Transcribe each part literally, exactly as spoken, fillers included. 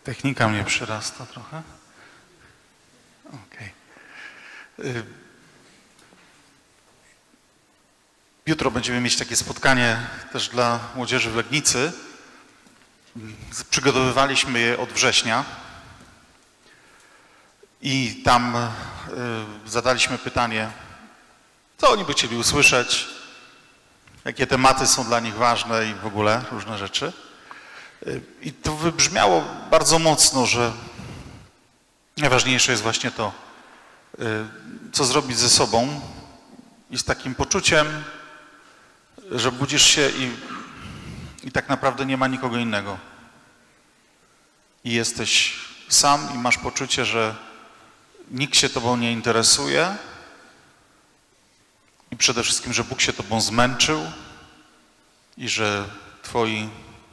Technika mnie przyrasta trochę. Okej. Okay. Jutro będziemy mieć takie spotkanie też dla młodzieży w Legnicy. Przygotowywaliśmy je od września i tam y, zadaliśmy pytanie, co oni by chcieli usłyszeć, jakie tematy są dla nich ważne i w ogóle różne rzeczy. Y, I to wybrzmiało bardzo mocno, że najważniejsze jest właśnie to, y, co zrobić ze sobą i z takim poczuciem, że budzisz się i, i tak naprawdę nie ma nikogo innego. I jesteś sam i masz poczucie, że nikt się tobą nie interesuje i przede wszystkim, że Bóg się tobą zmęczył i że twoi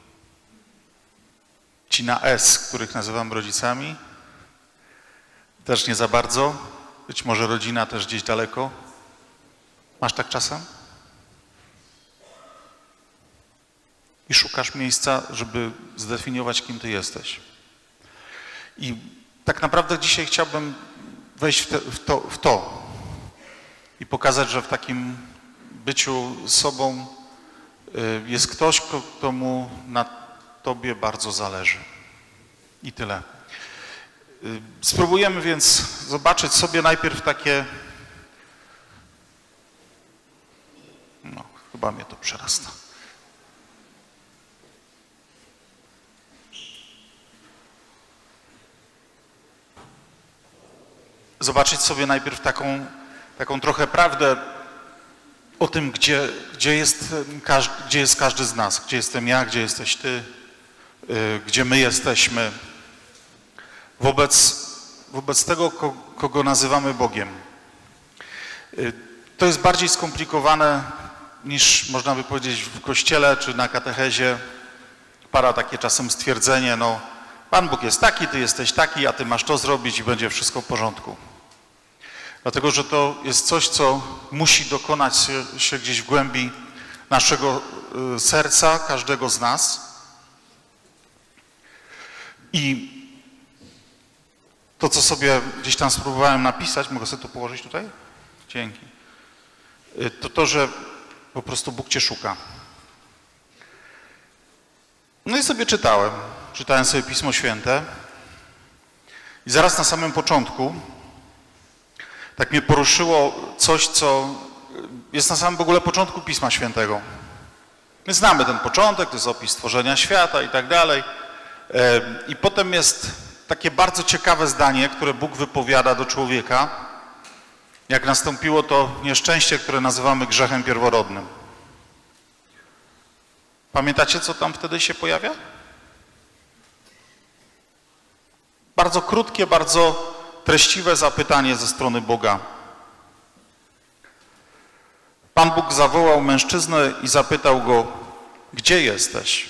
ci na S, których nazywam rodzicami, też nie za bardzo, być może rodzina też gdzieś daleko. Masz tak czasem? I szukasz miejsca, żeby zdefiniować, kim ty jesteś. I tak naprawdę dzisiaj chciałbym wejść w, te, w, to, w to i pokazać, że w takim byciu sobą jest ktoś, komu na tobie bardzo zależy. I tyle. Spróbujemy więc zobaczyć sobie najpierw takie... No, chyba mnie to przerasta. Zobaczyć sobie najpierw taką, taką trochę prawdę o tym, gdzie, gdzie, jest, gdzie jest każdy z nas, gdzie jestem ja, gdzie jesteś ty, yy, gdzie my jesteśmy wobec, wobec tego, kogo nazywamy Bogiem. Yy, to jest bardziej skomplikowane niż można by powiedzieć w kościele czy na katechezie. Pada takie czasem stwierdzenie, no Pan Bóg jest taki, ty jesteś taki, a ty masz to zrobić i będzie wszystko w porządku. Dlatego, że to jest coś, co musi dokonać się, się gdzieś w głębi naszego y, serca, każdego z nas. I to, co sobie gdzieś tam spróbowałem napisać, mogę sobie to położyć tutaj? Dzięki. Y, to to, że po prostu Bóg cię szuka. No i sobie czytałem. Czytałem sobie Pismo Święte i zaraz na samym początku tak mnie poruszyło coś, co jest na samym w ogóle początku Pisma Świętego. My znamy ten początek, to jest opis stworzenia świata i tak dalej. I potem jest takie bardzo ciekawe zdanie, które Bóg wypowiada do człowieka, jak nastąpiło to nieszczęście, które nazywamy grzechem pierworodnym. Pamiętacie, co tam wtedy się pojawia? Bardzo krótkie, bardzo treściwe zapytanie ze strony Boga. Pan Bóg zawołał mężczyznę i zapytał go, gdzie jesteś?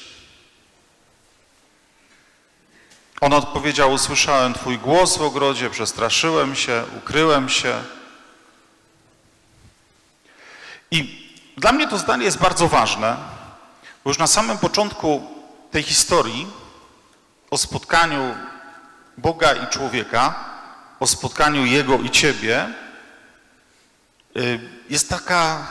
On odpowiedział, usłyszałem Twój głos w ogrodzie, przestraszyłem się, ukryłem się. I dla mnie to zdanie jest bardzo ważne, bo już na samym początku tej historii o spotkaniu Boga i człowieka, o spotkaniu Jego i Ciebie, jest taka,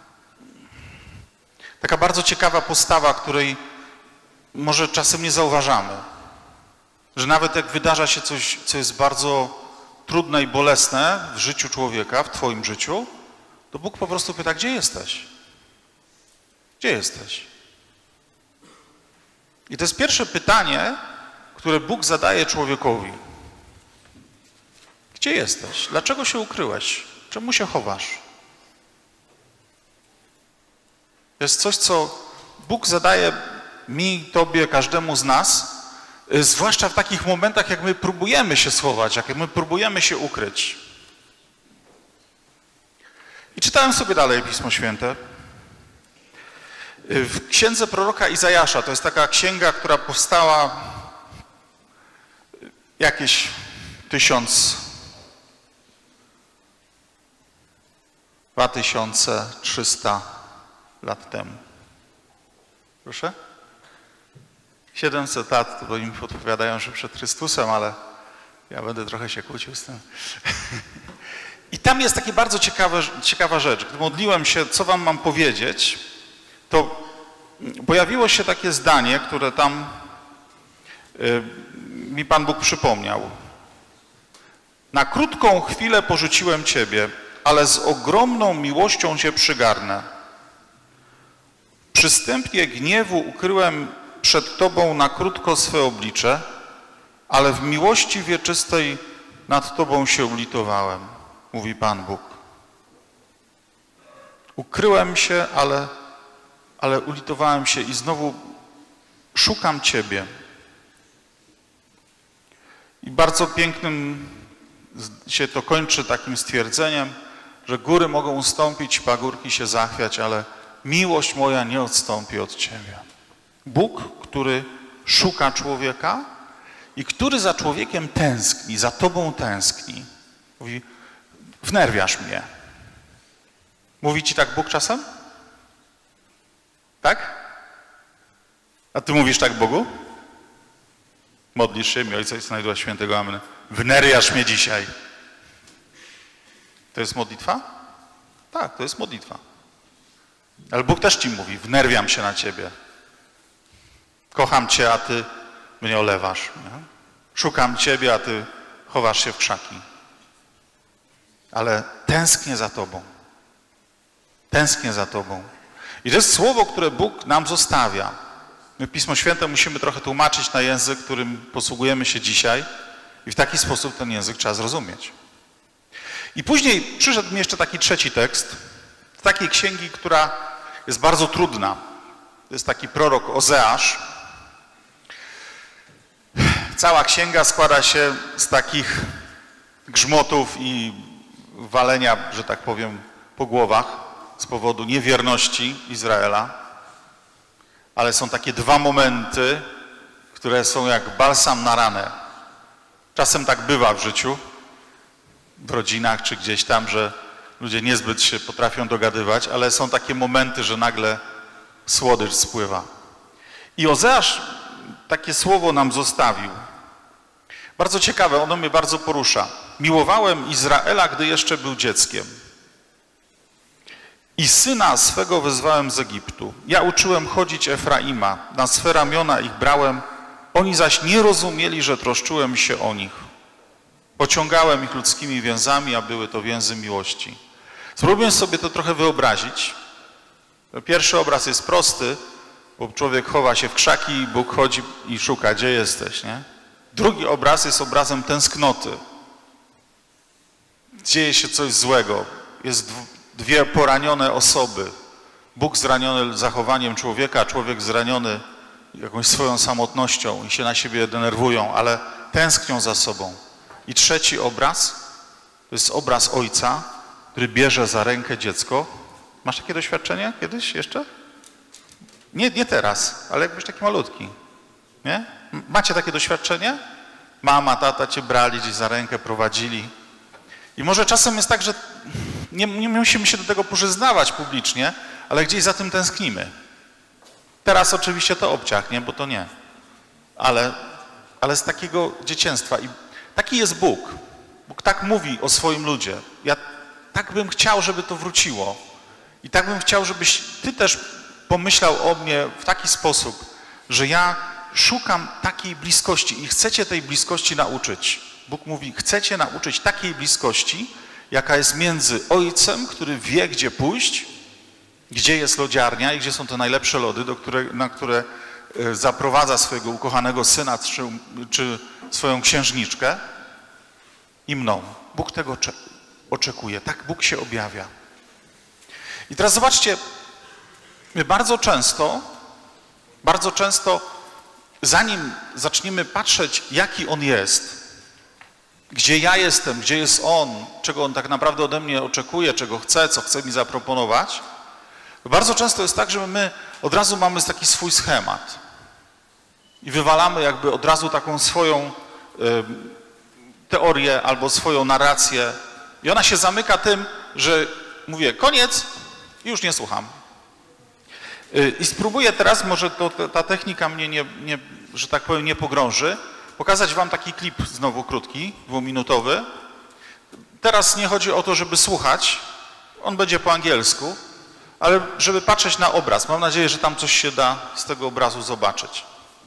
taka bardzo ciekawa postawa, której może czasem nie zauważamy. Że nawet jak wydarza się coś, co jest bardzo trudne i bolesne w życiu człowieka, w Twoim życiu, to Bóg po prostu pyta, gdzie jesteś? Gdzie jesteś? I to jest pierwsze pytanie, które Bóg zadaje człowiekowi. Gdzie jesteś? Dlaczego się ukryłeś? Czemu się chowasz? To jest coś, co Bóg zadaje mi, tobie, każdemu z nas, zwłaszcza w takich momentach, jak my próbujemy się schować, jak my próbujemy się ukryć. I czytałem sobie dalej Pismo Święte. W księdze proroka Izajasza, to jest taka księga, która powstała jakieś tysiąc, dwa tysiące trzysta lat temu. Proszę? siedemset lat, to im odpowiadają, że przed Chrystusem, ale ja będę trochę się kłócił z tym. I tam jest taka bardzo ciekawa, ciekawa rzecz. Gdy modliłem się, co wam mam powiedzieć, to pojawiło się takie zdanie, które tam y, mi Pan Bóg przypomniał. Na krótką chwilę porzuciłem Ciebie, ale z ogromną miłością Cię przygarnę. Przy stępie gniewu ukryłem przed Tobą na krótko swe oblicze, ale w miłości wieczystej nad Tobą się ulitowałem, mówi Pan Bóg. Ukryłem się, ale, ale ulitowałem się i znowu szukam Ciebie. I bardzo pięknym się to kończy takim stwierdzeniem, że góry mogą ustąpić, pagórki się zachwiać, ale miłość moja nie odstąpi od Ciebie. Bóg, który szuka człowieka i który za człowiekiem tęskni, za Tobą tęskni. Mówi, wnerwiasz mnie. Mówi Ci tak Bóg czasem? Tak? A Ty mówisz tak Bogu? Modlisz się, mi Ojca i Syna i Ducha Świętego, amen. Wnerwiasz mnie dzisiaj. To jest modlitwa? Tak, to jest modlitwa. Ale Bóg też Ci mówi, wnerwiam się na Ciebie. Kocham Cię, a Ty mnie olewasz. Nie? Szukam Ciebie, a Ty chowasz się w krzaki. Ale tęsknię za Tobą. Tęsknię za Tobą. I to jest słowo, które Bóg nam zostawia. My Pismo Święte musimy trochę tłumaczyć na język, którym posługujemy się dzisiaj i w taki sposób ten język trzeba zrozumieć. I później przyszedł mi jeszcze taki trzeci tekst z takiej księgi, która jest bardzo trudna. To jest taki prorok Ozeasz. Cała księga składa się z takich grzmotów i walenia, że tak powiem, po głowach z powodu niewierności Izraela. Ale są takie dwa momenty, które są jak balsam na ranę. Czasem tak bywa w życiu, w rodzinach czy gdzieś tam, że ludzie niezbyt się potrafią dogadywać, ale są takie momenty, że nagle słodycz spływa. I Ozeasz takie słowo nam zostawił. Bardzo ciekawe, ono mnie bardzo porusza. Miłowałem Izraela, gdy jeszcze był dzieckiem. I syna swego wezwałem z Egiptu. Ja uczyłem chodzić Efraima, na swe ramiona ich brałem, oni zaś nie rozumieli, że troszczyłem się o nich. Pociągałem ich ludzkimi więzami, a były to więzy miłości. Spróbuję sobie to trochę wyobrazić. Pierwszy obraz jest prosty, bo człowiek chowa się w krzaki i Bóg chodzi i szuka, gdzie jesteś, nie? Drugi obraz jest obrazem tęsknoty. Dzieje się coś złego. Jest dwie poranione osoby. Bóg zraniony zachowaniem człowieka, a człowiek zraniony jakąś swoją samotnością i się na siebie denerwują, ale tęsknią za sobą. I trzeci obraz to jest obraz ojca, który bierze za rękę dziecko. Masz takie doświadczenie kiedyś jeszcze? Nie, nie teraz, ale jakbyś taki malutki. Nie? Macie takie doświadczenie? Mama, tata cię brali gdzieś za rękę, prowadzili. I może czasem jest tak, że nie, nie musimy się do tego przyznawać publicznie, ale gdzieś za tym tęsknimy. Teraz oczywiście to obciach, nie? Bo to nie. Ale, ale z takiego dzieciństwa. I taki jest Bóg. Bóg tak mówi o swoim ludzie. Ja tak bym chciał, żeby to wróciło. I tak bym chciał, żebyś ty też pomyślał o mnie w taki sposób, że ja szukam takiej bliskości i chcę cię tej bliskości nauczyć. Bóg mówi, chcę cię nauczyć takiej bliskości, jaka jest między ojcem, który wie, gdzie pójść, gdzie jest lodziarnia i gdzie są te najlepsze lody, do które, na które zaprowadza swojego ukochanego syna czy, czy swoją księżniczkę i mną. Bóg tego oczekuje. Tak Bóg się objawia. I teraz zobaczcie, my bardzo często, bardzo często, zanim zaczniemy patrzeć, jaki On jest, gdzie ja jestem, gdzie jest On, czego On tak naprawdę ode mnie oczekuje, czego chce, co chce mi zaproponować, bardzo często jest tak, że my od razu mamy taki swój schemat i wywalamy jakby od razu taką swoją y, teorię albo swoją narrację i ona się zamyka tym, że mówię koniec i już nie słucham. Y, I spróbuję teraz, może to, ta technika mnie nie, nie że tak powiem, nie pogrąży, pokazać wam taki klip znowu krótki, dwuminutowy. Teraz nie chodzi o to, żeby słuchać, on będzie po angielsku, ale żeby patrzeć na obraz. Mam nadzieję, że tam coś się da z tego obrazu zobaczyć.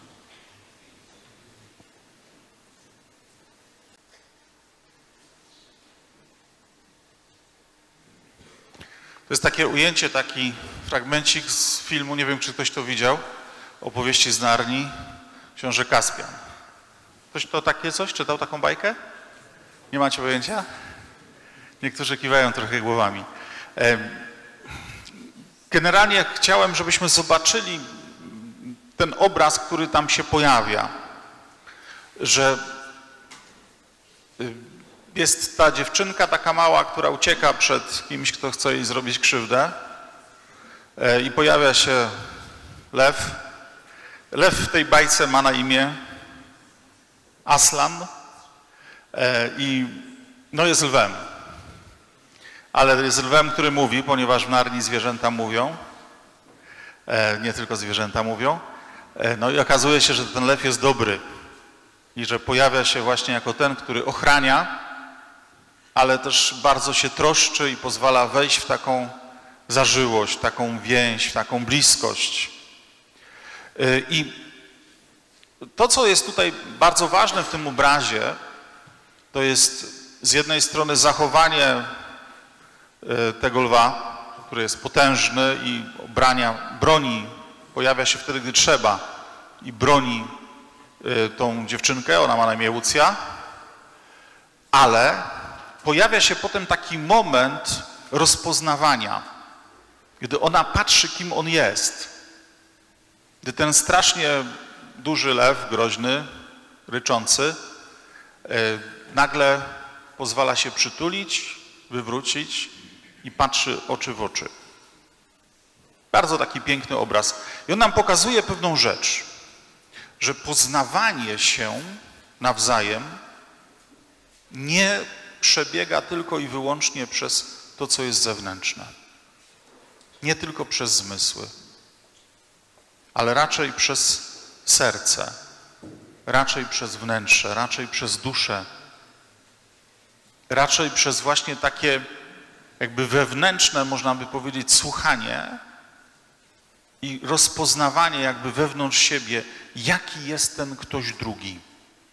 To jest takie ujęcie, taki fragmencik z filmu, nie wiem, czy ktoś to widział, Opowieści z Narni, Książę Kaspian. Ktoś to takie coś? Czytał taką bajkę? Nie macie pojęcia? Niektórzy kiwają trochę głowami. Generalnie chciałem, żebyśmy zobaczyli ten obraz, który tam się pojawia, że jest ta dziewczynka taka mała, która ucieka przed kimś, kto chce jej zrobić krzywdę i pojawia się lew. Lew w tej bajce ma na imię Aslan i no jest lwem. Ale jest lwem, który mówi, ponieważ w Narni zwierzęta mówią, nie tylko zwierzęta mówią. No i okazuje się, że ten lew jest dobry i że pojawia się właśnie jako ten, który ochrania, ale też bardzo się troszczy i pozwala wejść w taką zażyłość, taką więź, w taką bliskość. I to, co jest tutaj bardzo ważne w tym obrazie, to jest z jednej strony zachowanie tego lwa, który jest potężny i brania, broni, pojawia się wtedy, gdy trzeba i broni tą dziewczynkę, ona ma na imię Łucja, ale pojawia się potem taki moment rozpoznawania, gdy ona patrzy, kim on jest. Gdy ten strasznie duży lew, groźny, ryczący, nagle pozwala się przytulić, wywrócić i patrzy oczy w oczy. Bardzo taki piękny obraz. I on nam pokazuje pewną rzecz, że poznawanie się nawzajem nie przebiega tylko i wyłącznie przez to, co jest zewnętrzne. Nie tylko przez zmysły, ale raczej przez serce, raczej przez wnętrze, raczej przez duszę, raczej przez właśnie takie jakby wewnętrzne, można by powiedzieć, słuchanie i rozpoznawanie jakby wewnątrz siebie, jaki jest ten ktoś drugi.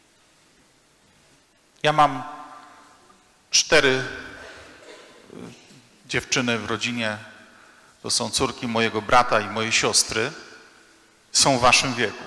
Ja mam cztery dziewczyny w rodzinie, to są córki mojego brata i mojej siostry, są w waszym wieku.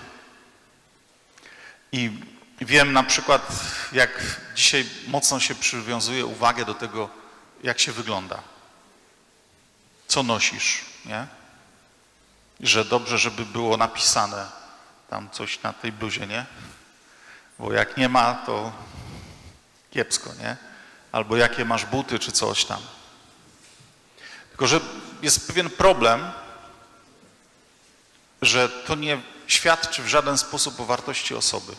I wiem na przykład, jak dzisiaj mocno się przywiązuje uwagę do tego, jak się wygląda, co nosisz, nie? Że dobrze, żeby było napisane tam coś na tej bluzie, nie? Bo jak nie ma, to kiepsko, nie? Albo jakie masz buty, czy coś tam. Tylko że jest pewien problem, że to nie świadczy w żaden sposób o wartości osoby.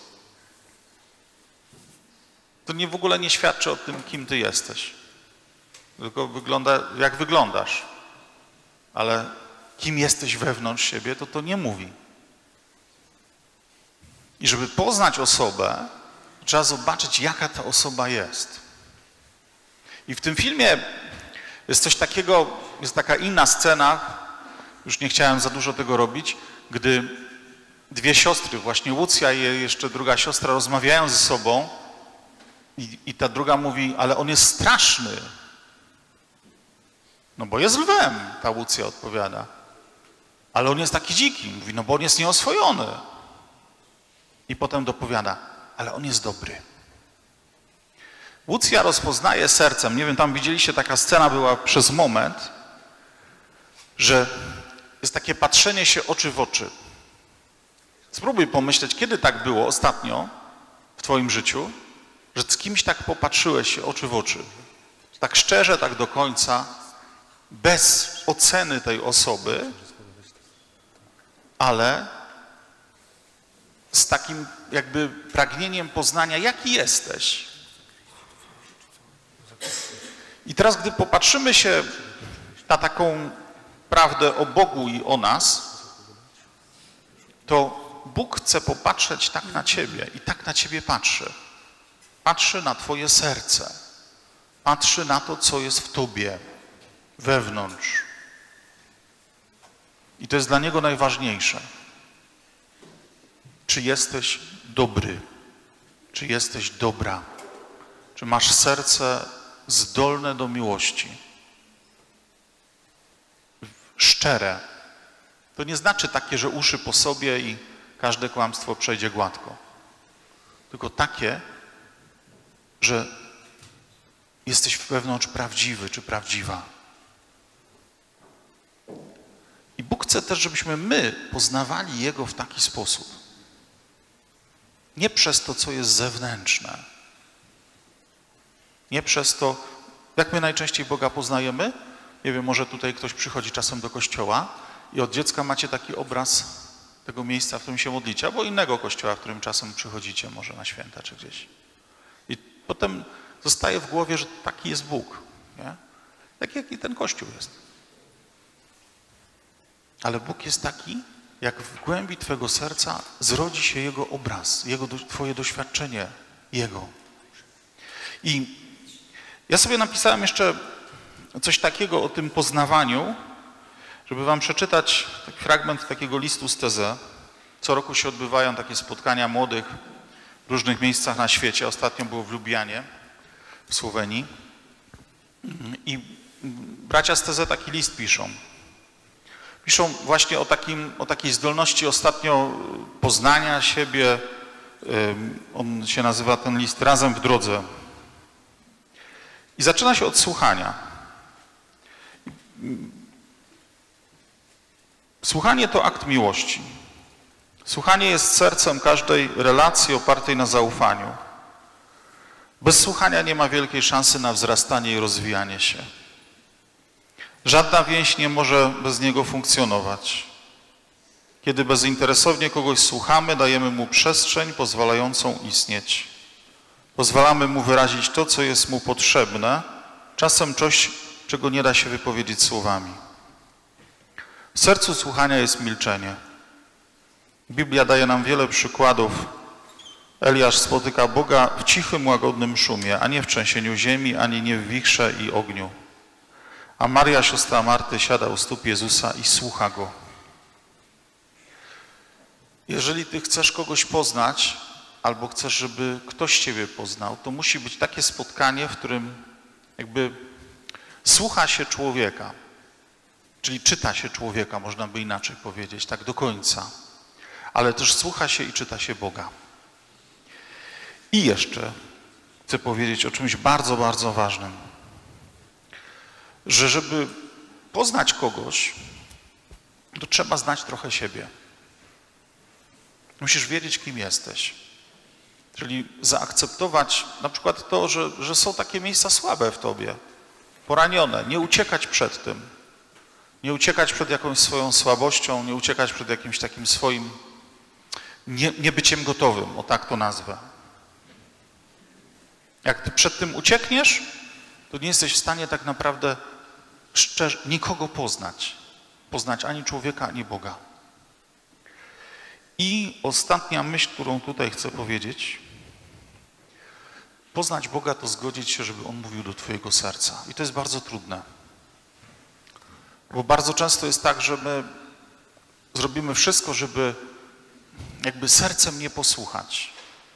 To nie w ogóle nie świadczy o tym, kim ty jesteś. Tylko wygląda, jak wyglądasz. Ale kim jesteś wewnątrz siebie, to to nie mówi. I żeby poznać osobę, trzeba zobaczyć, jaka ta osoba jest. I w tym filmie jest coś takiego, jest taka inna scena, już nie chciałem za dużo tego robić, gdy dwie siostry, właśnie Łucja i jeszcze druga siostra, rozmawiają ze sobą i, i ta druga mówi, ale on jest straszny. No bo jest lwem, ta Łucja odpowiada. Ale on jest taki dziki. Mówi, no bo on jest nieoswojony. I potem dopowiada, ale on jest dobry. Łucja rozpoznaje sercem. Nie wiem, tam widzieliście, taka scena była przez moment, że jest takie patrzenie się oczy w oczy. Spróbuj pomyśleć, kiedy tak było ostatnio w twoim życiu, że z kimś tak popatrzyłeś się oczy w oczy. Tak szczerze, tak do końca, bez oceny tej osoby, ale z takim jakby pragnieniem poznania, jaki jesteś. I teraz, gdy popatrzymy się na taką prawdę o Bogu i o nas, to Bóg chce popatrzeć tak na ciebie i tak na ciebie patrzy. Patrzy na twoje serce. Patrzy na to, co jest w tobie, wewnątrz. I to jest dla Niego najważniejsze. Czy jesteś dobry? Czy jesteś dobra? Czy masz serce zdolne do miłości? Szczere. To nie znaczy takie, że uszy po sobie i każde kłamstwo przejdzie gładko. Tylko takie, że jesteś wewnątrz prawdziwy czy prawdziwa. I Bóg chce też, żebyśmy my poznawali Jego w taki sposób. Nie przez to, co jest zewnętrzne. Nie przez to, jak my najczęściej Boga poznajemy. Nie wiem, może tutaj ktoś przychodzi czasem do kościoła i od dziecka macie taki obraz tego miejsca, w którym się modlicie, albo innego kościoła, w którym czasem przychodzicie, może na święta czy gdzieś. I potem zostaje w głowie, że taki jest Bóg. Nie? Tak jaki ten kościół jest. Ale Bóg jest taki, jak w głębi twojego serca zrodzi się Jego obraz, Jego, twoje doświadczenie Jego. I ja sobie napisałem jeszcze coś takiego o tym poznawaniu, żeby wam przeczytać taki fragment takiego listu z Tezę. Co roku się odbywają takie spotkania młodych w różnych miejscach na świecie. Ostatnio było w Lubianie, w Słowenii. I bracia z Tezę taki list piszą. Piszą właśnie o, takim, o takiej zdolności ostatnio poznania siebie. On się nazywa, ten list, Razem w drodze. I zaczyna się od słuchania. Słuchanie to akt miłości. Słuchanie jest sercem każdej relacji opartej na zaufaniu. Bez słuchania nie ma wielkiej szansy na wzrastanie i rozwijanie się. Żadna więź nie może bez niego funkcjonować. Kiedy bezinteresownie kogoś słuchamy, dajemy mu przestrzeń pozwalającą istnieć. Pozwalamy mu wyrazić to, co jest mu potrzebne, czasem coś, czego nie da się wypowiedzieć słowami. W sercu słuchania jest milczenie. Biblia daje nam wiele przykładów. Eliasz spotyka Boga w cichym, łagodnym szumie, a nie w trzęsieniu ziemi, ani nie w wichrze i ogniu. A Maria, siostra Marty, siada u stóp Jezusa i słucha Go. Jeżeli ty chcesz kogoś poznać, albo chcesz, żeby ktoś ciebie poznał, to musi być takie spotkanie, w którym jakby słucha się człowieka. Czyli czyta się człowieka, można by inaczej powiedzieć, tak do końca. Ale też słucha się i czyta się Boga. I jeszcze chcę powiedzieć o czymś bardzo, bardzo ważnym. Że żeby poznać kogoś, to trzeba znać trochę siebie. Musisz wiedzieć, kim jesteś. Czyli zaakceptować na przykład to, że, że są takie miejsca słabe w tobie, poranione, nie uciekać przed tym. Nie uciekać przed jakąś swoją słabością, nie uciekać przed jakimś takim swoim nie, niebyciem gotowym, o tak to nazwę. Jak ty przed tym uciekniesz, to nie jesteś w stanie tak naprawdę szczerze nikogo poznać. Poznać ani człowieka, ani Boga. I ostatnia myśl, którą tutaj chcę powiedzieć. Poznać Boga to zgodzić się, żeby On mówił do twojego serca. I to jest bardzo trudne. Bo bardzo często jest tak, że my zrobimy wszystko, żeby jakby sercem nie posłuchać.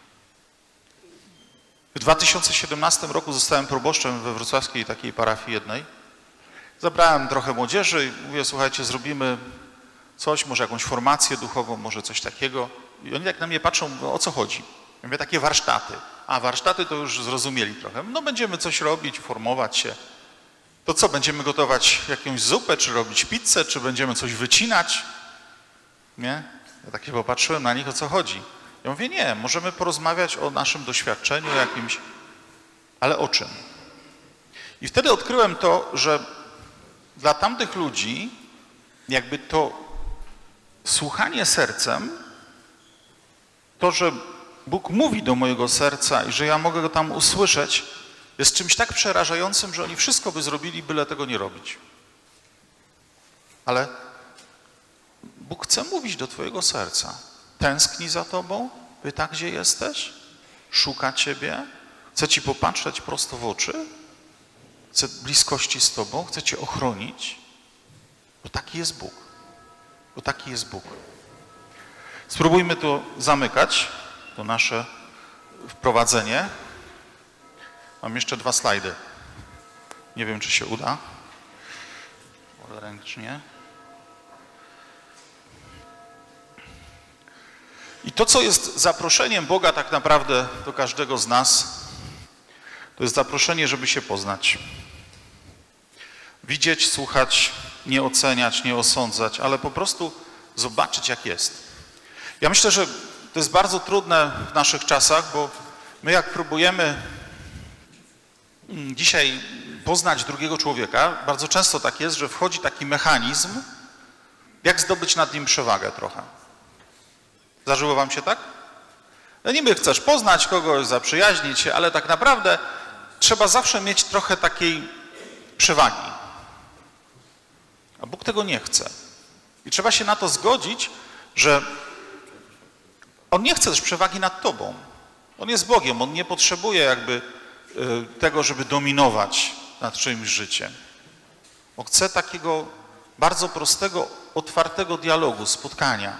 W dwa tysiące siedemnastym roku zostałem proboszczem we wrocławskiej takiej parafii jednej. Zabrałem trochę młodzieży i mówię, słuchajcie, zrobimy coś, może jakąś formację duchową, może coś takiego. I oni jak na mnie patrzą, mówią, o co chodzi? Ja mówię, takie warsztaty. A warsztaty to już zrozumieli trochę. No będziemy coś robić, formować się. To co, będziemy gotować jakąś zupę, czy robić pizzę, czy będziemy coś wycinać? Nie? Ja tak się popatrzyłem na nich, o co chodzi. Ja mówię, nie, możemy porozmawiać o naszym doświadczeniu jakimś, ale o czym? I wtedy odkryłem to, że dla tamtych ludzi jakby to słuchanie sercem, to, że Bóg mówi do mojego serca i że ja mogę go tam usłyszeć, jest czymś tak przerażającym, że oni wszystko by zrobili, byle tego nie robić. Ale Bóg chce mówić do twojego serca. tęskni za Tobą, pyta, gdzie jesteś, szuka Ciebie, chce Ci popatrzeć prosto w oczy, chce bliskości z Tobą, chce Cię ochronić, bo taki jest Bóg. Bo taki jest Bóg. Spróbujmy to zamykać, to nasze wprowadzenie. Mam jeszcze dwa slajdy. Nie wiem, czy się uda. Ręcznie. I to, co jest zaproszeniem Boga tak naprawdę do każdego z nas, to jest zaproszenie, żeby się poznać. Widzieć, słuchać, nie oceniać, nie osądzać, ale po prostu zobaczyć, jak jest. Ja myślę, że to jest bardzo trudne w naszych czasach, bo my jak próbujemy dzisiaj poznać drugiego człowieka, bardzo często tak jest, że wchodzi taki mechanizm, jak zdobyć nad nim przewagę trochę. Zdarzyło wam się tak? No niby chcesz poznać kogoś, zaprzyjaźnić się, ale tak naprawdę trzeba zawsze mieć trochę takiej przewagi. A Bóg tego nie chce. I trzeba się na to zgodzić, że On nie chce też przewagi nad tobą. On jest Bogiem, On nie potrzebuje jakby tego, żeby dominować nad czyimś życiem. On chce takiego bardzo prostego, otwartego dialogu, spotkania.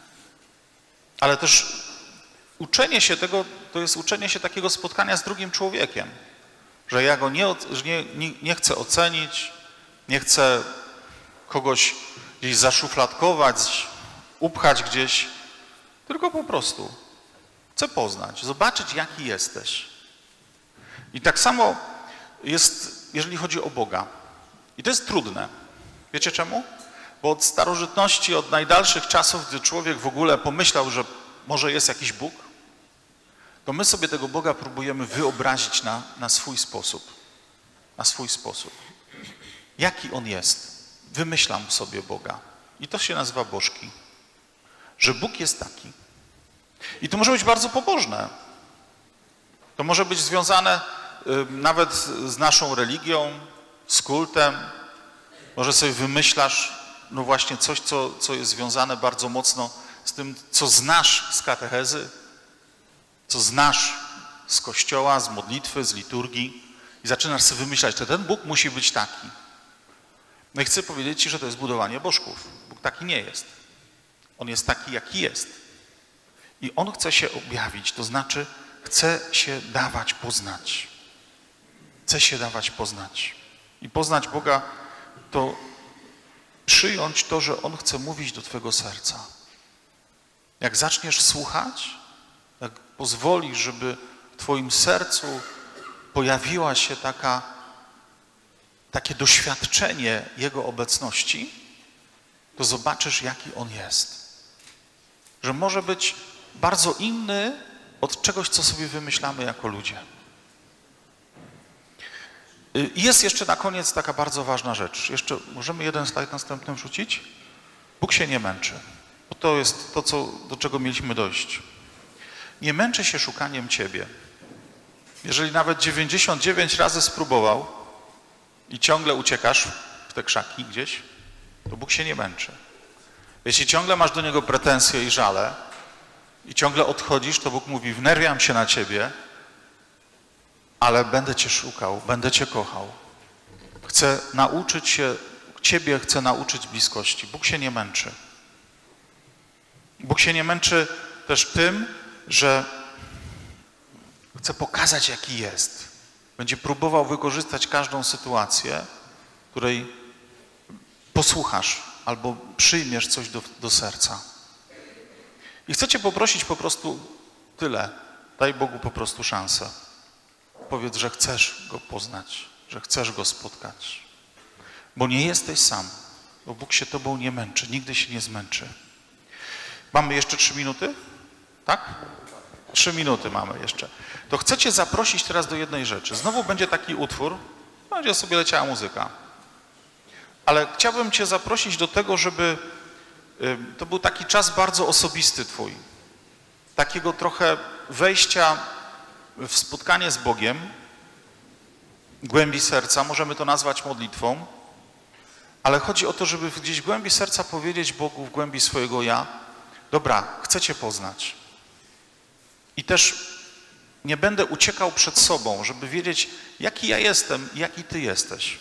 Ale też uczenie się tego, to jest uczenie się takiego spotkania z drugim człowiekiem. Że ja go nie, nie, nie, nie chcę ocenić, nie chcę kogoś gdzieś zaszufladkować, upchać gdzieś, tylko po prostu chcę poznać, zobaczyć, jaki jesteś. I tak samo jest, jeżeli chodzi o Boga. I to jest trudne. Wiecie czemu? Bo od starożytności, od najdalszych czasów, gdy człowiek w ogóle pomyślał, że może jest jakiś Bóg, to my sobie tego Boga próbujemy wyobrazić na, na swój sposób. Na swój sposób. Jaki On jest? Wymyślam sobie Boga. I to się nazywa bożki. Że Bóg jest taki. I to może być bardzo pobożne. To może być związane y, nawet z naszą religią, z kultem. Może sobie wymyślasz, no właśnie coś, co, co jest związane bardzo mocno z tym, co znasz z katechezy, co znasz z kościoła, z modlitwy, z liturgii i zaczynasz sobie wymyślać, że ten Bóg musi być taki. No i chcę powiedzieć ci, że to jest budowanie bożków. Bóg taki nie jest. On jest taki, jaki jest. I On chce się objawić, to znaczy chce się dawać poznać. Chce się dawać poznać. I poznać Boga to przyjąć to, że On chce mówić do twojego serca. Jak zaczniesz słuchać, jak pozwolisz, żeby w twoim sercu pojawiła się taka, takie doświadczenie Jego obecności, to zobaczysz, jaki On jest. Że może być bardzo inny od czegoś, co sobie wymyślamy jako ludzie. I jest jeszcze na koniec taka bardzo ważna rzecz. Jeszcze możemy jeden slajd następny wrzucić? Bóg się nie męczy. Bo to jest to, co, do czego mieliśmy dojść. Nie męczy się szukaniem Ciebie. Jeżeli nawet dziewięćdziesiąt dziewięć razy spróbował i ciągle uciekasz w te krzaki gdzieś, to Bóg się nie męczy. Jeśli ciągle masz do Niego pretensje i żale i ciągle odchodzisz, to Bóg mówi, wnerwiam się na Ciebie, ale będę Cię szukał, będę Cię kochał. Chcę nauczyć się, Ciebie chcę nauczyć bliskości. Bóg się nie męczy. Bóg się nie męczy też tym, że chce pokazać, jaki jest. Będzie próbował wykorzystać każdą sytuację, w której posłuchasz albo przyjmiesz coś do, do serca. I chcę Cię poprosić po prostu tyle. Daj Bogu po prostu szansę. Powiedz, że chcesz Go poznać, że chcesz Go spotkać. Bo nie jesteś sam, bo Bóg się Tobą nie męczy, nigdy się nie zmęczy. Mamy jeszcze trzy minuty? Tak? Trzy minuty mamy jeszcze. To chcę Cię zaprosić teraz do jednej rzeczy. Znowu będzie taki utwór, będzie sobie leciała muzyka. Ale chciałbym Cię zaprosić do tego, żeby to był taki czas bardzo osobisty Twój. Takiego trochę wejścia w spotkanie z Bogiem, głębi serca, możemy to nazwać modlitwą, ale chodzi o to, żeby gdzieś w głębi serca powiedzieć Bogu, w głębi swojego ja, dobra, chcę Cię poznać. I też nie będę uciekał przed sobą, żeby wiedzieć, jaki ja jestem i jaki Ty jesteś.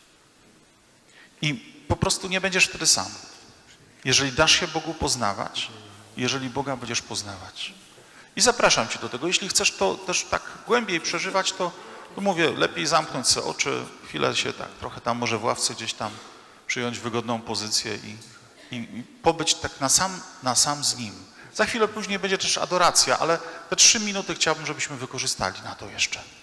I po prostu nie będziesz wtedy sam. Jeżeli dasz się Bogu poznawać, jeżeli Boga będziesz poznawać. I zapraszam Cię do tego. Jeśli chcesz to też tak głębiej przeżywać, to, to mówię, lepiej zamknąć sobie oczy, chwilę się tak trochę tam może w ławce gdzieś tam przyjąć wygodną pozycję i, i, i pobyć tak na sam, na sam z Nim. Za chwilę później będzie też adoracja, ale te trzy minuty chciałbym, żebyśmy wykorzystali na to jeszcze.